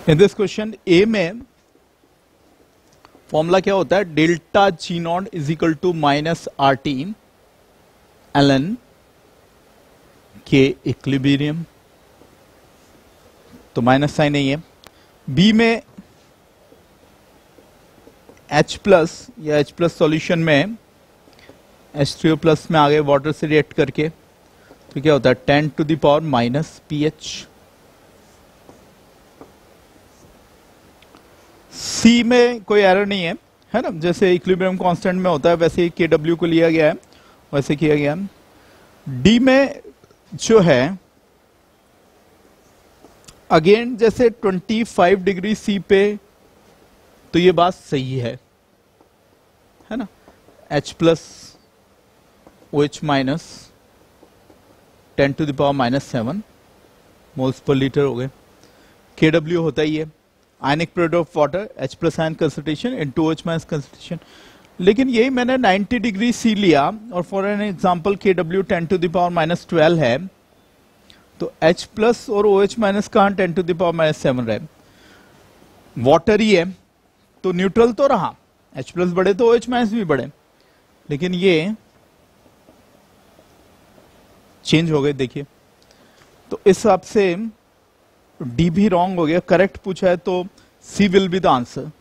In this question ए में formula क्या होता है, delta G naught is equal to minus R T ln के इक्विलिब्रियम, तो माइनस साइन नहीं है। बी में H प्लस या H प्लस सॉल्यूशन में H3O प्लस में आ गए वाटर से रिएक्ट करके, तो क्या होता है 10 to the power minus pH। C में कोई एरर नहीं है ना, जैसे इक्विलिब्रियम कांस्टेंट में होता है वैसे KW को लिया गया है, वैसे किया गया है। डी में जो है अगेन जैसे 25 डिग्री सी पे, तो ये बात सही है ना, H plus OH minus 10 to the power minus 7 moles पर लीटर हो गए। KW होता ही है ionic product of water, H plus ion concentration into OH minus concentration. लेकिन यही मैंने 90 डिग्री सी लिया और for an example KW 10 to the power minus 12 है, तो H प्लस और OH माइनस कहां 10 टू द पावर माइनस 7 रहे, वाटर ही है तो न्यूट्रल तो रहा, H प्लस बढ़े तो OH माइनस भी बढ़े, लेकिन ये चेंज हो गए देखिए। तो इस हिसाब से डी भी रॉन्ग हो गया, करेक्ट पूछा है तो C will be the answer.